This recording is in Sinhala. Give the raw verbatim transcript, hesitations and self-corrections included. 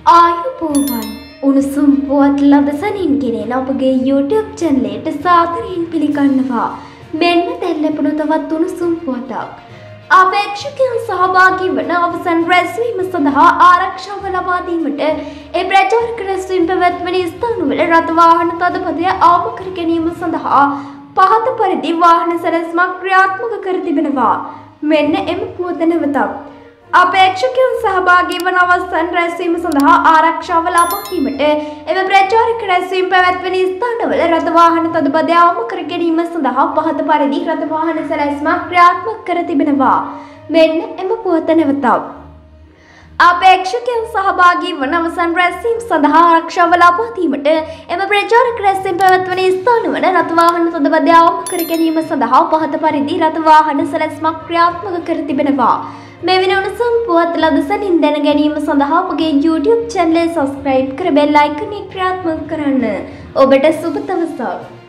ආයුබෝවන් උණුසුම් පුවත් ලදසනින් ගෙනෙන ඔබගේ YouTube channel එකට සාදරයෙන් පිළිගන්නවා. මෙන්න දැන් ලැබුණු තවත් උණුසුම් පුවතක්. අපේක්ෂකයන් සහභාගී වන අවසන් රැස්වීම සඳහා ආරක්ෂාව ලබා දීමට ඒ ප්‍රචාරක රැස්වීම පැවැත්වෙන ස්ථානවල රථ වාහන තදබදය අවම කර ගැනීම සඳහා පහත පරිදි වාහන සැලැස්මක් ක්‍රියාත්මක කර තිබෙනවා. මෙන්න එම පුවත නැවතත්. අපේක්ෂකයන් සහභාගී වන අවසන් රැස්වීම සඳහා ආරක්ෂාව ලබා දීමට එම ප්‍රචාරක රැස්වීම පැවැත්වෙන ස්ථානවල රථ වාහන තදබදය අවම කර ගැනීම සඳහා පහත පරිදි රථ වාහන සැලැස්මක් ක්‍රියාත්මක කර තිබෙනවා. මෙන්න එම පුවත නැවතත්. අපේක්ෂකයන් සහභාගී වන අවසන් රැස්වීම සඳහා ආරක්ෂාව ලබා දීමට එම ප්‍රචාරක රැස්වීම පැවැත්වෙන ස්ථානවල රථ වාහන තදබදය අවම කර ගැනීම සඳහා පහත පරිදි රථ වාහන සැලැස්මක් ක්‍රියාත්මක කර තිබෙනවා. මේ වෙන උණුසුම් පුවත් ලදසනින් දැන ගැනීම සඳහා අපගේ YouTube channel එක subscribe කර bell icon එක ක්‍රියාත්මක කරන්න. ඔබට සුබ දවසක්.